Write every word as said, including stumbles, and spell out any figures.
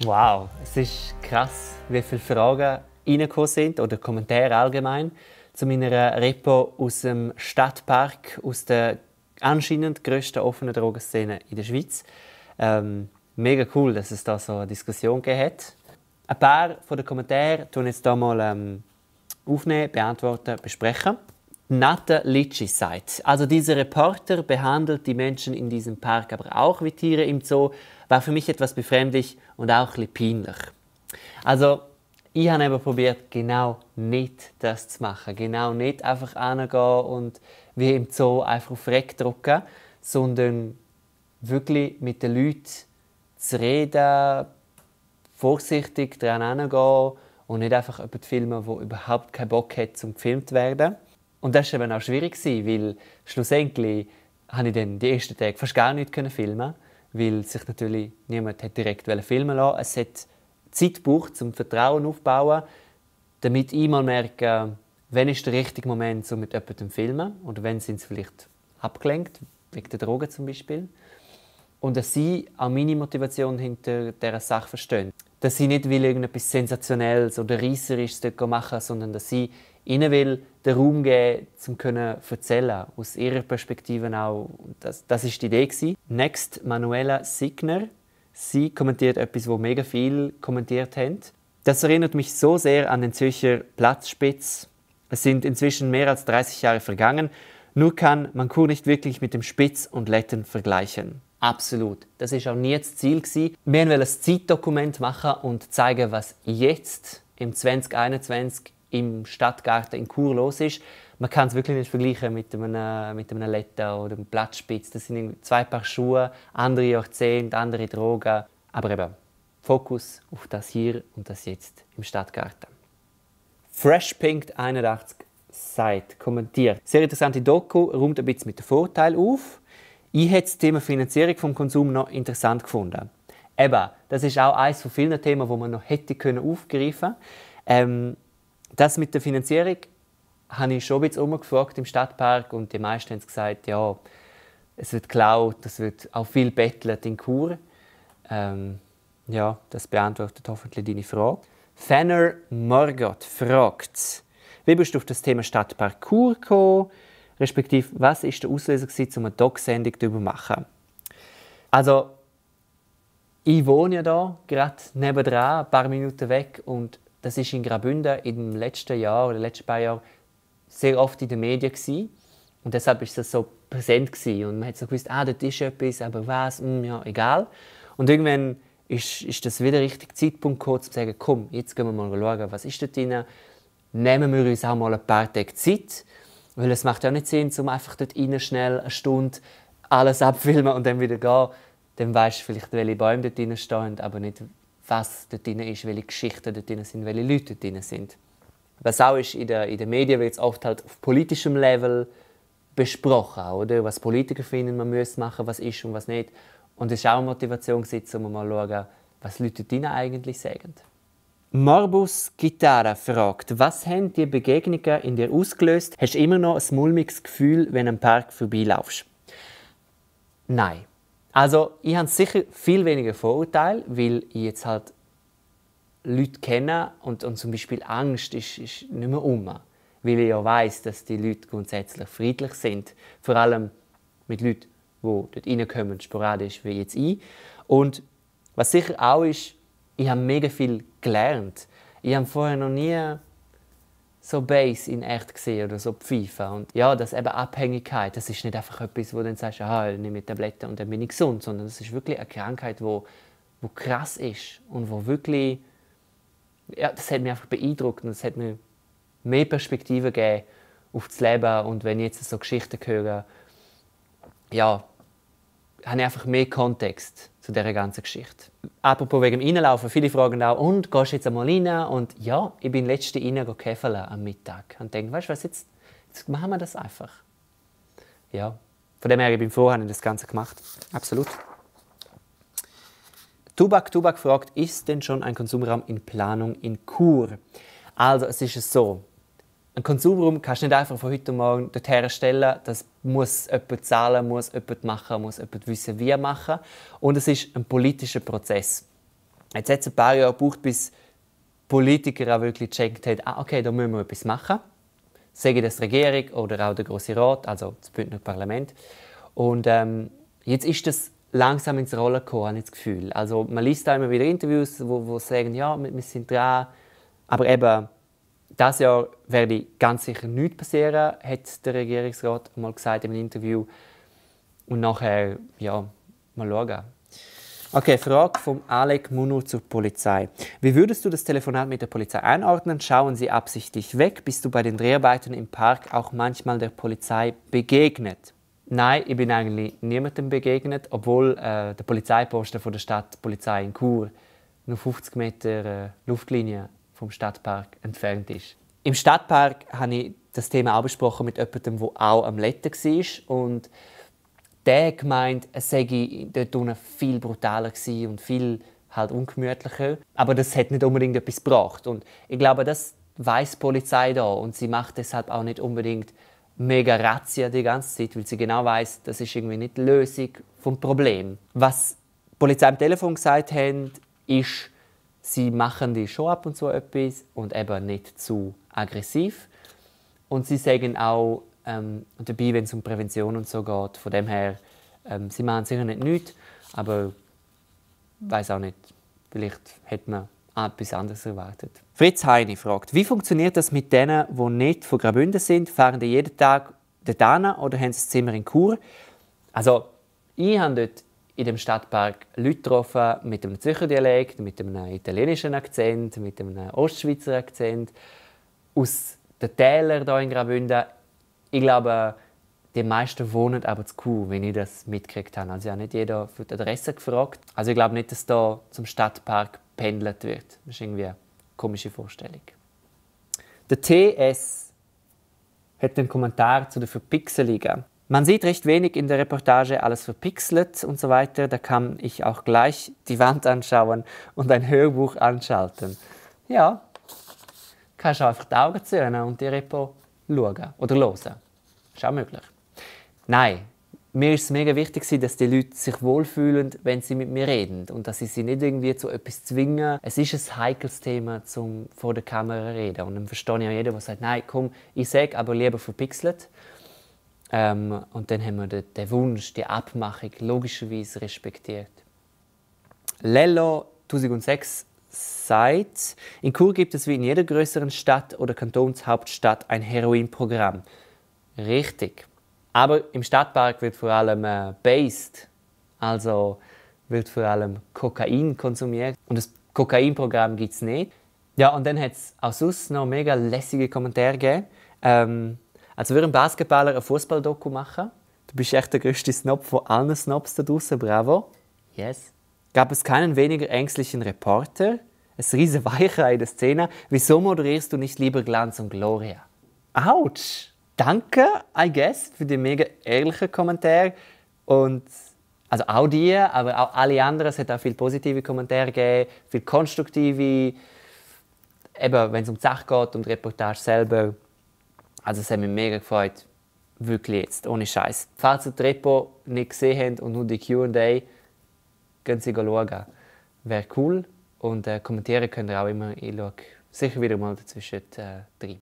Wow, es ist krass, wie viele Fragen reingekommen sind oder Kommentare allgemein zu meiner Repo aus dem Stadtpark, aus der anscheinend grössten offenen Drogenszene in der Schweiz. Ähm, mega cool, dass es da so eine Diskussion gegeben hat. Ein paar von den Kommentaren tun jetzt hier mal ähm, aufnehmen, beantworten, besprechen. Nata Litschi sagt, also dieser Reporter behandelt die Menschen in diesem Park aber auch wie Tiere im Zoo, war für mich etwas befremdlich und auch ein bisschen peinlich. Also, ich habe eben probiert, genau nicht das zu machen. Genau nicht einfach hingehen und wie im Zoo einfach auf Reck drücken, sondern wirklich mit den Leuten zu reden, vorsichtig daran hingehen und nicht einfach jemanden filmen, der überhaupt keinen Bock hat, zum gefilmt zu werden. Und das war eben auch schwierig, weil schlussendlich konnte ich dann die ersten Tage fast gar nicht filmen, weil sich natürlich niemand direkt filmen lassen wollte. Es hat Zeit gebraucht, um Vertrauen aufzubauen, damit ich mal merke, wann ist der richtige Moment, um mit jemandem zu filmen. Oder wenn sind sie vielleicht abgelenkt, wegen der Drogen zum Beispiel. Und dass sie auch meine Motivation hinter dieser Sache verstehen. Dass sie nicht will, irgendetwas Sensationelles oder Reisserisches machen will, sondern dass sie ihnen will, den Raum geben, um zu erzählen, aus ihrer Perspektive auch. Das, das war die Idee. Next, Manuela Signer. Sie kommentiert etwas, wo mega viel kommentiert haben. Das erinnert mich so sehr an den Zürcher Platzspitz. Es sind inzwischen mehr als dreißig Jahre vergangen. Nur kann man Chur nicht wirklich mit dem Spitz und Letten vergleichen. Absolut. Das war auch nie das Ziel. Wir wollten ein Zeitdokument machen und zeigen, was jetzt im zwanzig einundzwanzig im Stadtgarten in Chur los ist. Man kann es wirklich nicht vergleichen mit einem, mit einem Letter oder einem Platzspitz. Das sind zwei Paar Schuhe, andere Jahrzehnte, andere Drogen. Aber eben, Fokus auf das Hier und das Jetzt im Stadtgarten. Freshpink einundachtzig sagt, kommentiert. Sehr interessante Doku, räumt ein bisschen mit den Vorteilen auf. Ich hätte das Thema Finanzierung vom Konsum noch interessant gefunden. Eben, das ist auch eines von vielen Themen, die man noch hätte aufgreifen können. Ähm, das mit der Finanzierung habe ich schon ein bisschen umgefragt im Stadtpark und die meisten haben gesagt, ja, es wird geklaut, es wird auch viel bettelt in Chur. Ähm, ja, das beantwortet hoffentlich deine Frage. Fenner Margot fragt, wie bist du auf das Thema Stadtpark Chur gekommen? Respektive, was war der Auslöser, um eine Doc-Sendung darüber zu machen? Also, ich wohne ja hier, gerade nebendran, ein paar Minuten weg. Und das war in Graubünden im letzten Jahr oder letzten paar Jahren sehr oft in den Medien gewesen. Und deshalb war es so präsent gewesen. Und man hat so gewusst, ah, dort ist etwas, aber was, hm, ja, egal. Und irgendwann ist, ist das wieder der richtige Zeitpunkt gekommen, um zu sagen, komm, jetzt gehen wir mal schauen, was ist dort drin. Nehmen wir uns auch mal ein paar Tage Zeit. Weil es macht ja nicht Sinn, um einfach dort rein schnell eine Stunde alles abfilmen und dann wieder gehen. Dann weisst du vielleicht, welche Bäume dort drin stehen, aber nicht, was dort drin ist, welche Geschichten dort drin sind, welche Leute dort drin sind. Was auch ist, in den in der Medien wird es oft halt auf politischem Level besprochen, oder? Was Politiker finden, man müsse machen, was ist und was nicht. Und es war auch eine Motivation, um mal zu schauen, was Leute dort drin eigentlich sagen. Morbus Gitarra fragt, was haben die Begegnungen in dir ausgelöst? Hast du immer noch ein mulmiges Gefühl, wenn du am Park vorbeilaufst? Nein. Also, ich habe sicher viel weniger Vorurteile, weil ich jetzt halt Leute kenne und, und zum Beispiel Angst ist, ist nicht mehr um. Weil ich ja weiss, dass die Leute grundsätzlich friedlich sind. Vor allem mit Leuten, die dort reinkommen, sporadisch wie jetzt ich. Und was sicher auch ist, ich habe mega viel gelernt. Ich habe vorher noch nie so Bass in echt gesehen oder so Pfeifen. Und ja, das eben Abhängigkeit, das ist nicht einfach etwas, wo du dann sagst, ah, ich nehme Tabletten und dann bin ich gesund, sondern das ist wirklich eine Krankheit, die wo, wo krass ist und wo wirklich, ja, das hat mich einfach beeindruckt und das hat mir mehr Perspektive gegeben auf das Leben. Und wenn ich jetzt so Geschichten höre, ja, habe ich einfach mehr Kontext zu dieser ganzen Geschichte. Apropos wegen dem Reinlaufen, viele fragen auch, und, gehst du jetzt einmal rein? Und ja, ich bin letzte rein käfeln am Mittag. Und denke, weißt du was, jetzt, jetzt machen wir das einfach. Ja, von dem her, ich bin froh, habe ich das Ganze gemacht. Absolut. Tubak Tubak fragt, ist denn schon ein Konsumraum in Planung in Chur? Also, es ist so. Ein Konsumraum kannst du nicht einfach von heute Morgen dorthin stellen. Das muss jemand zahlen, muss jemand machen, muss jemand wissen, wie machen. Und es ist ein politischer Prozess. Jetzt hat es ein paar Jahre gebraucht, bis Politiker auch wirklich gecheckt haben, ah, okay, da müssen wir etwas machen. Sagen das die Regierung oder auch der Grosse Rat, also das Bündner Parlament. Und ähm, jetzt ist das langsam ins Rollen gekommen, habe ich das Gefühl. Also man liest da immer wieder Interviews, wo, wo sagen, ja, wir, wir sind dran. Aber eben, dieses Jahr werde ganz sicher nichts passieren, hat der Regierungsrat mal gesagt in einem Interview. Und nachher, ja, mal schauen. Okay, Frage von Alec Munur zur Polizei. Wie würdest du das Telefonat mit der Polizei einordnen? Schauen sie absichtlich weg? Bist du bei den Dreharbeiten im Park auch manchmal der Polizei begegnet? Nein, ich bin eigentlich niemandem begegnet, obwohl äh, der Polizeiposten von der Stadtpolizei in Chur nur fünfzig Meter äh, Luftlinie vom Stadtpark entfernt ist. Im Stadtpark habe ich das Thema auch besprochen mit jemandem, der auch am Letten war. Und der gemeint, es sei dort unten viel brutaler und viel halt ungemütlicher. Aber das hat nicht unbedingt etwas gebracht. Und ich glaube, das weiss die Polizei da. Und sie macht deshalb auch nicht unbedingt mega Razzia die ganze Zeit, weil sie genau weiss, das ist irgendwie nicht die Lösung des Problems. Was die Polizei am Telefon gesagt hat, ist, sie machen die schon ab und zu etwas und eben nicht zu aggressiv. Und sie sagen auch ähm, dabei, wenn es um Prävention und so geht, von dem her, ähm, sie machen sicher nicht nichts, aber ich weiss auch nicht, vielleicht hätte man etwas anderes erwartet. Fritz Heini fragt, wie funktioniert das mit denen, die nicht von Graubünden sind? Fahren die jeden Tag dorthin oder haben sie das Zimmer in Chur? Also, ich habe dort in dem Stadtpark Leute getroffen mit einem Zürcher Dialekt, mit einem italienischen Akzent, mit einem Ostschweizer Akzent, aus den Tälern hier in Graubünden. Ich glaube, die meisten wohnen aber zu Chur, wenn ich das mitgekriegt habe. Also ich habe nicht jeder für die Adresse gefragt. Also ich glaube nicht, dass da zum Stadtpark pendelt wird. Das ist irgendwie eine komische Vorstellung. Der T S hat einen Kommentar zu den Verpixelungen. Man sieht recht wenig in der Reportage, alles verpixelt und so weiter. Da kann ich auch gleich die Wand anschauen und ein Hörbuch anschalten. Ja, kannst du einfach die Augen zuhören und die Repo schauen oder hören. Ist auch möglich. Nein, mir ist es mega wichtig, dass die Leute sich wohlfühlen, wenn sie mit mir reden und dass ich sie nicht irgendwie zu etwas zwingen. Es ist ein heikles Thema, zum vor der Kamera zu reden. Und dann verstehe ich auch jeden, der sagt, nein, komm, ich sage, aber lieber verpixelt. Ähm, und dann haben wir den, den Wunsch, die Abmachung logischerweise respektiert. Lello tausendsechs sagt, in Chur gibt es wie in jeder größeren Stadt oder Kantonshauptstadt ein Heroinprogramm. Richtig. Aber im Stadtpark wird vor allem äh, based, also wird vor allem Kokain konsumiert. Und das Kokainprogramm gibt es nicht. Ja, und dann hat es auch sonst noch mega lässige Kommentare gegeben. Ähm, also würde ein Basketballer ein Fußball-Doku machen. Du bist echt der grösste Snob von allen Snobs da draußen. Bravo. Yes. Gab es keinen weniger ängstlichen Reporter? Ein riesen Weichei in der Szene. Wieso moderierst du nicht lieber Glanz und Gloria? Autsch! Danke, I guess, für die mega ehrlichen Kommentare. Und also auch die, aber auch alle anderen. Es hat auch viele positive Kommentare gegeben, viele konstruktive. Eben, wenn es um die Sache geht, um die Reportage selber. Also es hat mich mega gefreut. Wirklich jetzt, ohne Scheiß. Falls ihr die Repo nicht gesehen habt und nur die Q und A, gehen Sie schauen. Wäre cool. Und äh, kommentieren könnt ihr auch immer. Ich schaue sicher wieder mal dazwischen äh, rein.